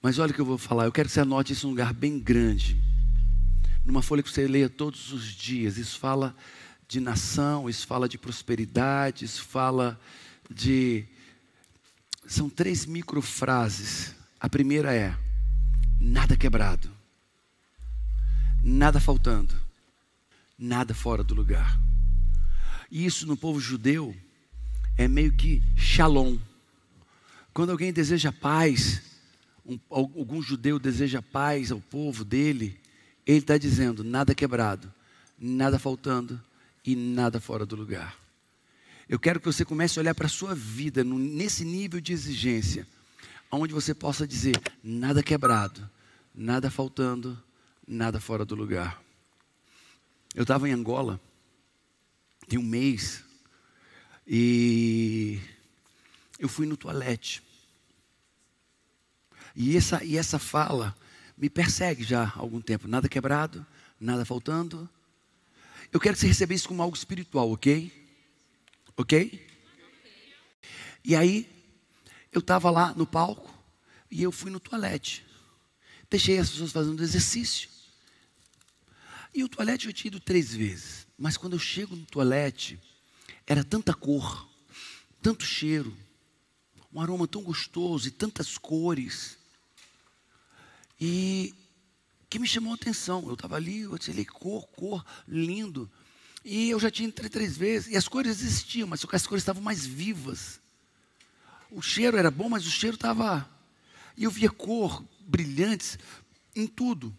Mas olha o que eu vou falar, eu quero que você anote isso num lugar bem grande, numa folha que você leia todos os dias. Isso fala de nação, isso fala de prosperidade, isso fala de... São 3 microfrases. A primeira é: nada quebrado, nada faltando, nada fora do lugar. E isso no povo judeu é meio que shalom. Quando alguém deseja paz, algum judeu deseja paz ao povo dele, ele está dizendo: nada quebrado, nada faltando e nada fora do lugar. Eu quero que você comece a olhar para a sua vida nesse nível de exigência, onde você possa dizer: nada quebrado, nada faltando, nada fora do lugar. Eu estava em Angola, tem um mês, e eu fui no toalete. E essa fala me persegue já há algum tempo. Nada quebrado, nada faltando. Eu quero que você receba isso como algo espiritual, ok? Ok? E aí, eu estava lá no palco e eu fui no toalete. Deixei as pessoas fazendo exercício. E o toalete eu tinha ido 3 vezes. Mas quando eu chego no toalete, era tanta cor, tanto cheiro, um aroma tão gostoso e tantas cores. E que me chamou a atenção. Eu estava ali, eu disse: cor, lindo. E eu já tinha entrado 3 vezes, e as cores existiam, mas as cores estavam mais vivas. O cheiro era bom, mas o cheiro estava... E eu via cor, brilhantes, em tudo.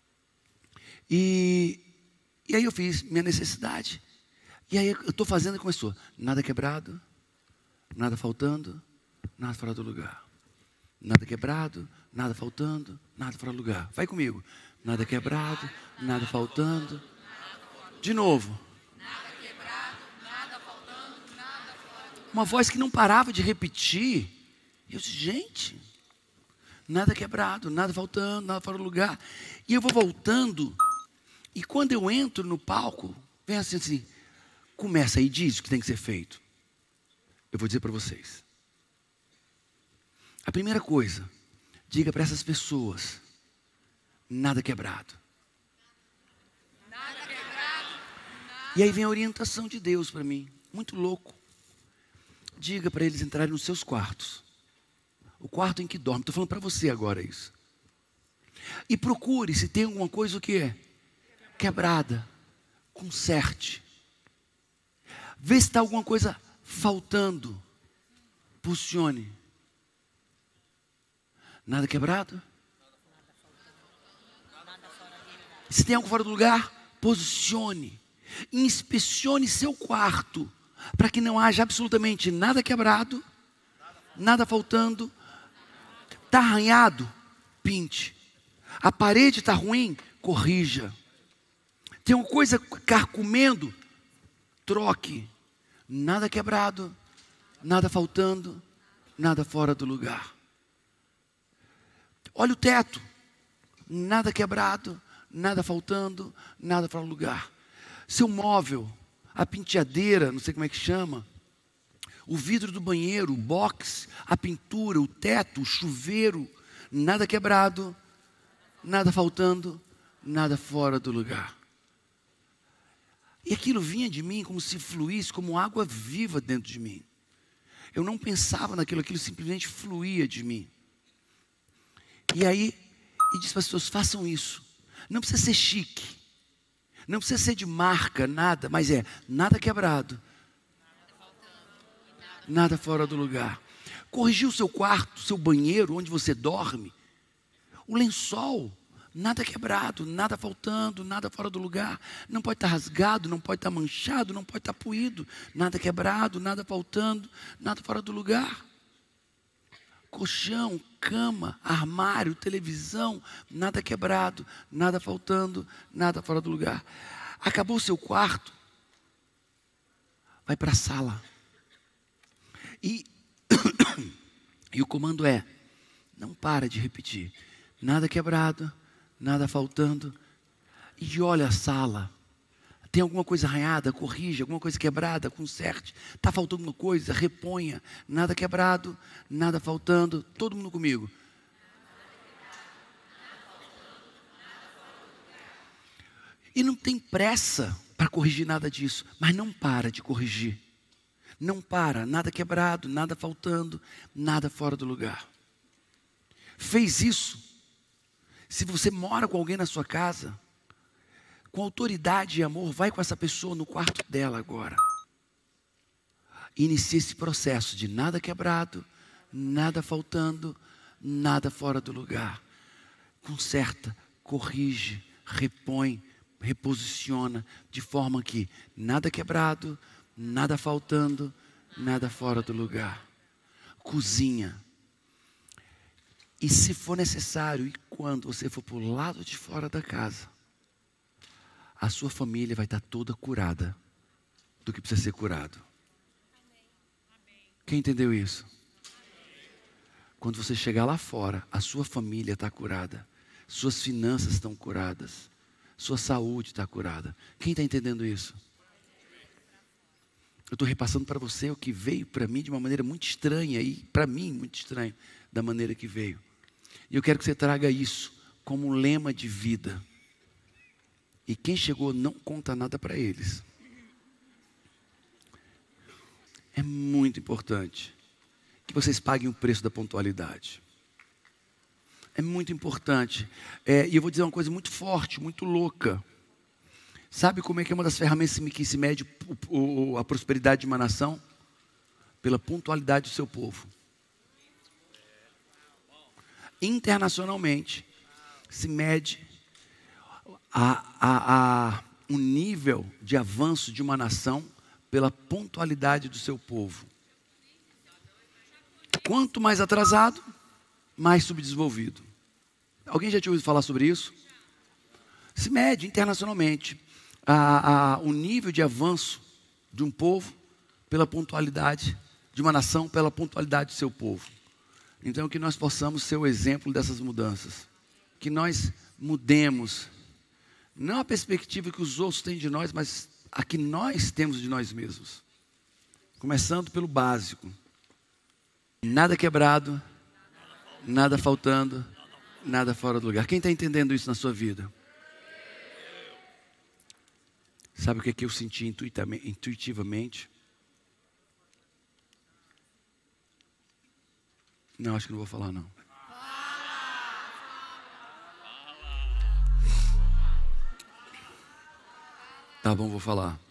E aí eu fiz minha necessidade. E aí eu estou fazendo e começou: nada quebrado, nada faltando, nada fora do lugar. Nada quebrado, nada faltando, nada fora do lugar. Vai comigo: nada quebrado, nada faltando. De novo. Uma voz que não parava de repetir. E eu disse: gente, nada quebrado, nada faltando, nada fora do lugar. E eu vou voltando. E quando eu entro no palco, vem assim: começa aí, diz o que tem que ser feito. Eu vou dizer para vocês. A primeira coisa, diga para essas pessoas: nada quebrado. Nada quebrado. E aí vem a orientação de Deus para mim, muito louco. Diga para eles entrarem nos seus quartos, o quarto em que dorme. Estou falando para você agora isso. E procure se tem alguma coisa o que é quebrada, conserte. Vê se está alguma coisa faltando, posicione. Nada quebrado? Se tem algo fora do lugar, posicione. Inspecione seu quarto, para que não haja absolutamente nada quebrado, nada faltando. Está arranhado? Pinte. A parede está ruim? Corrija. Tem uma coisa carcomendo? Troque. Nada quebrado, nada faltando, nada fora do lugar. Olha o teto. Nada quebrado, nada faltando, nada fora do lugar. Seu móvel, a penteadeira, não sei como é que chama, o vidro do banheiro, o box, a pintura, o teto, o chuveiro, nada quebrado, nada faltando, nada fora do lugar. E aquilo vinha de mim como se fluísse, como água viva dentro de mim. Eu não pensava naquilo, aquilo simplesmente fluía de mim. E aí, e disse para as pessoas: façam isso. Não precisa ser chique, não precisa ser de marca, nada, mas é nada quebrado, nada fora do lugar. Corrigir o seu quarto, seu banheiro, onde você dorme, o lençol, nada quebrado, nada faltando, nada fora do lugar. Não pode estar rasgado, não pode estar manchado, não pode estar puído. Nada quebrado, nada faltando, nada fora do lugar. Colchão, cama, armário, televisão, nada quebrado, nada faltando, nada fora do lugar. Acabou o seu quarto, vai para a sala. E o comando é: não para de repetir. Nada quebrado, nada faltando. E olha a sala. Tem alguma coisa arranhada, corrija. Alguma coisa quebrada, conserte. Está faltando alguma coisa, reponha. Nada quebrado, nada faltando. Todo mundo comigo. E não tem pressa para corrigir nada disso, mas não para de corrigir. Não para, nada quebrado, nada faltando, nada fora do lugar. Fez isso. Se você mora com alguém na sua casa, com autoridade e amor, vai com essa pessoa no quarto dela agora. Inicie esse processo de nada quebrado, nada faltando, nada fora do lugar. Conserta, corrige, repõe, reposiciona, de forma que nada quebrado, nada faltando, nada fora do lugar. Cozinha. E se for necessário, e quando você for para o lado de fora da casa, a sua família vai estar toda curada do que precisa ser curado. Quem entendeu isso? Quando você chegar lá fora, a sua família está curada, suas finanças estão curadas, sua saúde está curada. Quem está entendendo isso? Eu estou repassando para você o que veio para mim de uma maneira muito estranha, e para mim muito estranho, da maneira que veio. E eu quero que você traga isso como um lema de vida. E quem chegou não conta nada para eles. É muito importante que vocês paguem o preço da pontualidade. É muito importante. E eu vou dizer uma coisa muito forte, muito louca. Sabe como é que é uma das ferramentas que se mede a prosperidade de uma nação? Pela pontualidade do seu povo. Internacionalmente, se mede o nível de avanço de uma nação pela pontualidade do seu povo. Quanto mais atrasado, mais subdesenvolvido. Alguém já tinha ouvido falar sobre isso? Se mede internacionalmente o nível de avanço de um povo pela pontualidade, de uma nação pela pontualidade do seu povo. Então que nós possamos ser o exemplo dessas mudanças. Que nós mudemos, não a perspectiva que os outros têm de nós, mas a que nós temos de nós mesmos. Começando pelo básico. Nada quebrado, nada faltando, nada fora do lugar. Quem está entendendo isso na sua vida? Sabe o que é que eu senti intuitivamente? Não, acho que não vou falar não. Tá bom, vou falar.